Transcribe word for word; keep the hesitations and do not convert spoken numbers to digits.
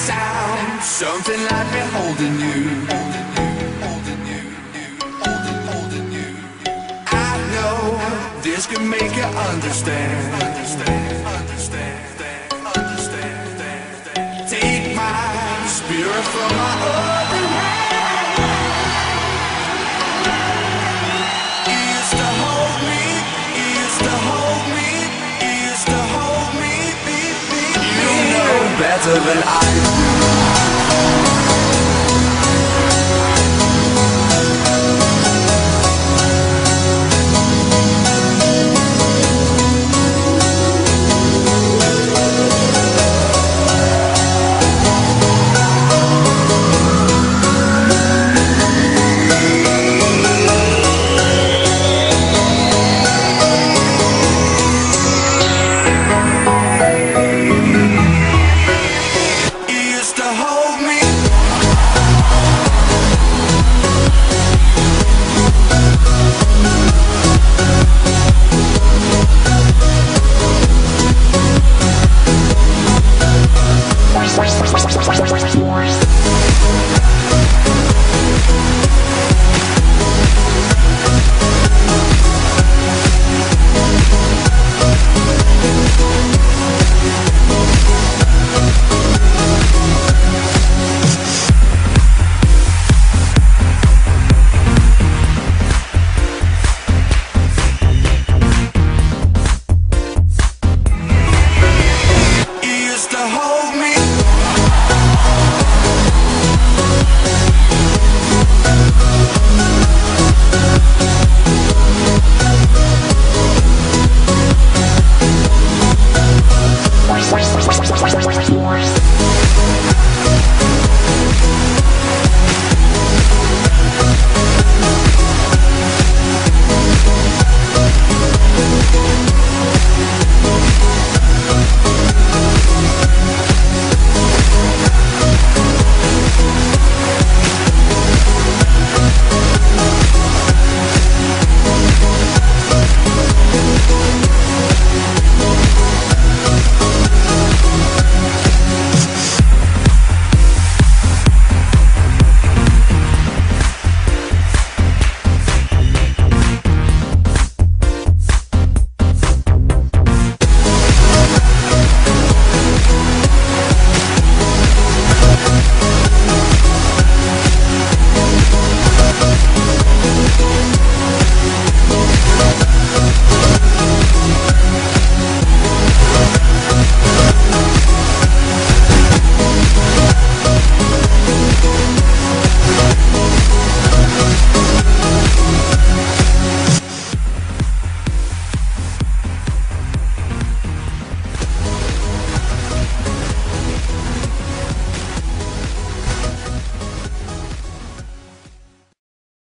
sound, something like me holding you. I know this can make you understand. Take my spirit from my open hand. Is to hold me, is to hold me, is to hold me, be, be, be. You know better than I do.